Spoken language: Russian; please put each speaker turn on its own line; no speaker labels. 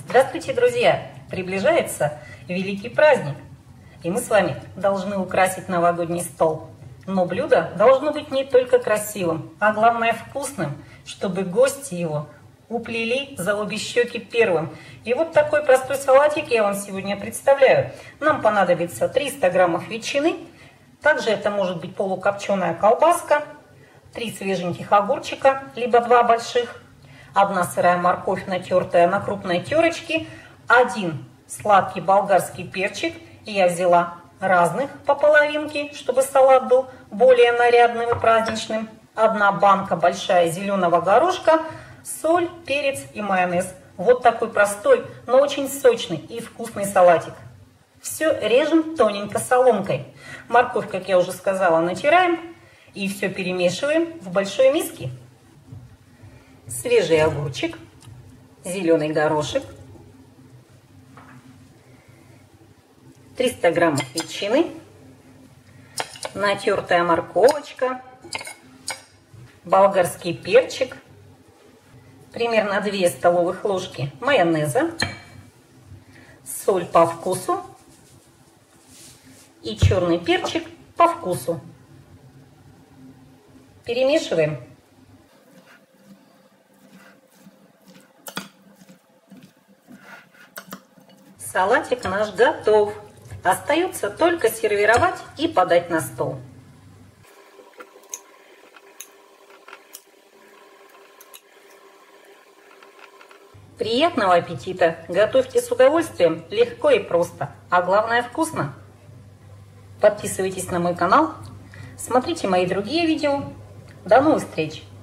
Здравствуйте, друзья! Приближается великий праздник, и мы с вами должны украсить новогодний стол. Но блюдо должно быть не только красивым, а главное вкусным, чтобы гости его уплели за обе щеки первым. И вот такой простой салатик я вам сегодня представляю. Нам понадобится 300 граммов ветчины, также это может быть полукопченая колбаска, 3 свеженьких огурчика, либо 2 больших, 1 сырая морковь, натертая на крупной терочке, 1 сладкий болгарский перчик. Я взяла разных по половинке, чтобы салат был более нарядным и праздничным. 1 банка большая зеленого горошка, соль, перец и майонез. Вот такой простой, но очень сочный и вкусный салатик. Все режем тоненько соломкой. Морковь, как я уже сказала, натираем и все перемешиваем в большой миске. Свежий огурчик, зеленый горошек, 300 граммов ветчины, натертая морковочка, болгарский перчик, примерно 2 столовых ложки майонеза, соль по вкусу и черный перчик по вкусу. Перемешиваем. Салатик наш готов. Остается только сервировать и подать на стол. Приятного аппетита! Готовьте с удовольствием, легко и просто, а главное вкусно. Подписывайтесь на мой канал, смотрите мои другие видео. До новых встреч!